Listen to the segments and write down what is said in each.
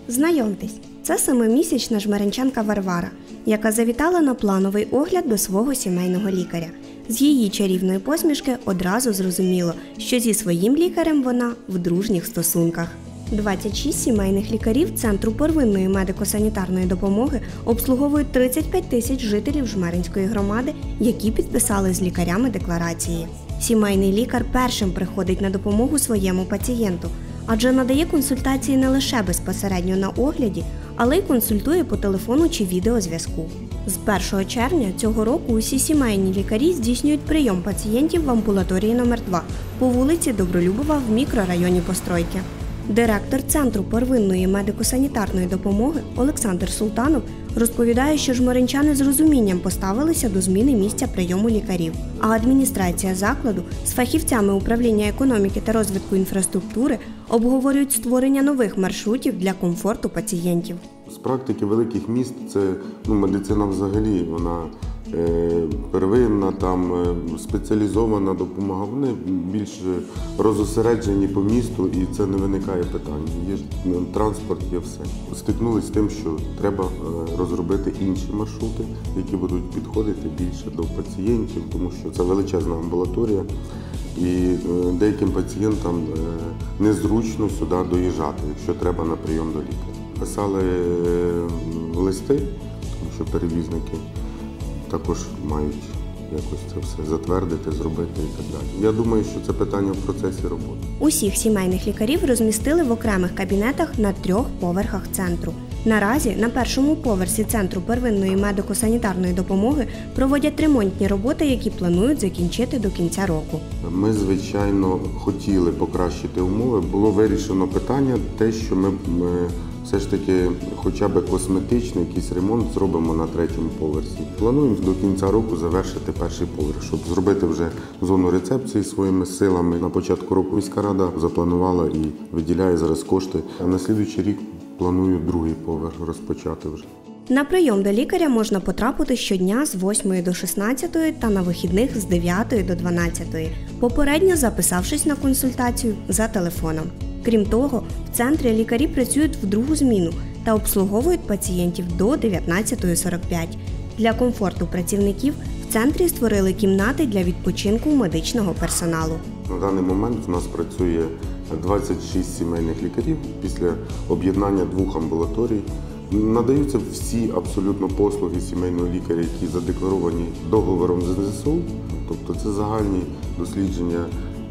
Знайомтесь, це 7-місячна жмеринчанка Варвара, яка завітала на плановий огляд до свого сімейного лікаря. З її чарівної посмішки одразу зрозуміло, що зі своїм лікарем вона в дружніх стосунках. 26 сімейних лікарів Центру первинної медико-санітарної допомоги обслуговують 35 тисяч жителів Жмеринської громади, які підписали з лікарями декларації. Сімейний лікар першим приходить на допомогу своєму пацієнту, адже надає консультації не лише безпосередньо на огляді, але й консультує по телефону чи відеозв'язку. З 1 червня цього року усі сімейні лікарі здійснюють прийом пацієнтів в амбулаторії номер 2 по вулиці Добролюбова в мікрорайоні Постройки. Директор Центру первинної медико-санітарної допомоги Олександр Султанов розповідає, що жмеринчани з розумінням поставилися до зміни місця прийому лікарів, а адміністрація закладу з фахівцями управління економіки та розвитку інфраструктури обговорюють створення нових маршрутів для комфорту пацієнтів. З практики великих міст це медицина взагалі, вона первинна, там спеціалізована допомога, вони більш розосереджені по місту і це не виникає питань. Є транспорт, є все. Стикнулися з тим, що треба розробити інші маршрути, які будуть підходити більше до пацієнтів, тому що це величезна амбулаторія і деяким пацієнтам незручно сюди доїжджати, якщо треба на прийом до лікаря. Писали листи, тому що перевізники також мають якось це все затвердити, зробити і так далі. Я думаю, що це питання в процесі роботи. Усіх сімейних лікарів розмістили в окремих кабінетах на 3 поверхах центру. Наразі на першому поверсі Центру первинної медико-санітарної допомоги проводять ремонтні роботи, які планують закінчити до кінця року. Ми, звичайно, хотіли покращити умови. Було вирішено питання, те, що ми все ж таки хоча б косметичний якийсь ремонт зробимо на 3-му поверсі. Плануємо до кінця року завершити перший поверх, щоб зробити вже зону рецепції своїми силами. На початку року міська рада запланувала і виділяє зараз кошти. А на слідуючий рік планую 2-й поверх розпочати вже. На прийом до лікаря можна потрапити щодня з 8 до 16 та на вихідних з 9 до 12, попередньо записавшись на консультацію за телефоном. Крім того, в центрі лікарі працюють в другу зміну та обслуговують пацієнтів до 19:45. Для комфорту працівників в центрі створили кімнати для відпочинку медичного персоналу. На даний момент у нас працює 26 сімейних лікарів після об'єднання 2 амбулаторій. Надаються всі абсолютно послуги сімейного лікаря, які задекларовані договором з НСЗУ, тобто це загальні дослідження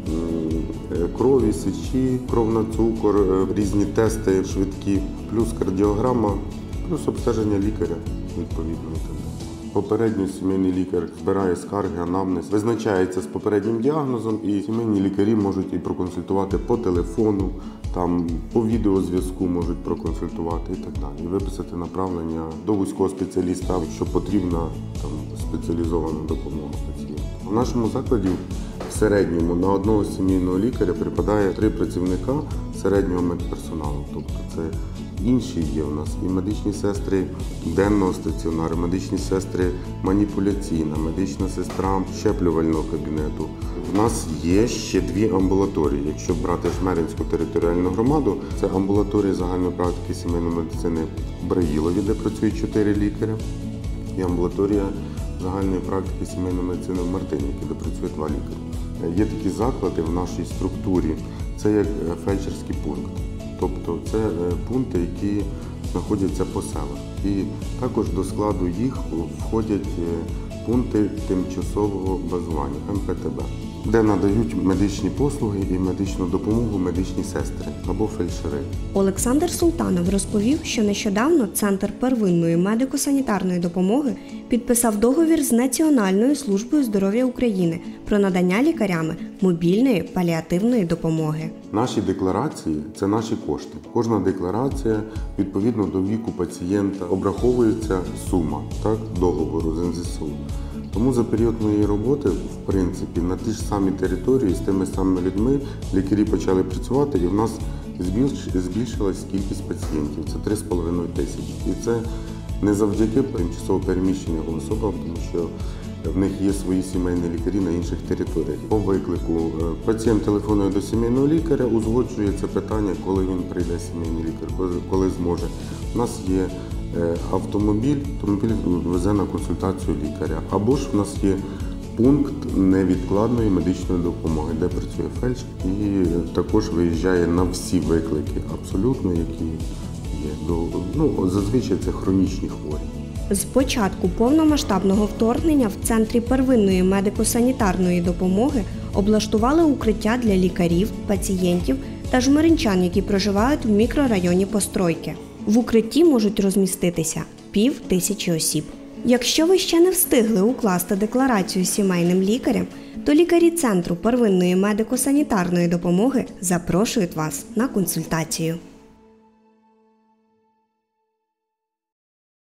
крові, сечі, кров на цукор, різні тести швидкі, плюс кардіограма, плюс обстеження лікаря відповідно. Попередньо сімейний лікар збирає скарги, анамнез, визначається з попереднім діагнозом і сімейні лікарі можуть і проконсультувати по телефону, там, по відеозв'язку можуть проконсультувати і так далі. І виписати направлення до вузького спеціаліста, якщо потрібна там, спеціалізована допомога пацієнту. В нашому закладі в середньому на одного сімейного лікаря припадає 3 працівника середнього медперсоналу. Тобто це інші є у нас і медичні сестри денного стаціонару, медичні сестри маніпуляційна, медична сестра щеплювального кабінету. У нас є ще 2 амбулаторії. Якщо брати Жмеринську територіальну громаду, це амбулаторія загальної практики сімейної медицини в Браїлові, де працюють 4 лікаря, і амбулаторія загальної практики сімейної медицини в Мартинівці, де працює 2 лікарі. Є такі заклади в нашій структурі, це як фельдшерський пункт. Тобто це пункти, які знаходяться по селах. І також до складу їх входять пункти тимчасового базування, МПТБ, де надають медичні послуги і медичну допомогу медичні сестри або фельдшери. Олександр Султанов розповів, що нещодавно Центр первинної медико-санітарної допомоги підписав договір з Національною службою здоров'я України про надання лікарями мобільної паліативної допомоги. Наші декларації – це наші кошти. Кожна декларація, відповідно до віку пацієнта, обраховується сума договору з НСЗУ. Тому за період моєї роботи, в принципі, на ті ж самі території, з тими самими людьми лікарі почали працювати, і в нас збільшилась кількість пацієнтів. Це 3,5 тисячі. І це не завдяки тимчасово переміщеним особам, тому що в них є свої сімейні лікарі на інших територіях. По виклику пацієнт телефонує до сімейного лікаря, узгоджує це питання, коли він прийде сімейний лікар, коли зможе. У нас є автомобіль везе на консультацію лікаря. Або ж в нас є пункт невідкладної медичної допомоги, де працює фельдшер і також виїжджає на всі виклики абсолютно, які є. Зазвичай це хронічні хворі. З початку повномасштабного вторгнення в Центрі первинної медико-санітарної допомоги облаштували укриття для лікарів, пацієнтів та жмеринчан, які проживають в мікрорайоні Постройки. В укритті можуть розміститися 5000 осіб. Якщо ви ще не встигли укласти декларацію з сімейним лікарем, то лікарі Центру первинної медико-санітарної допомоги запрошують вас на консультацію.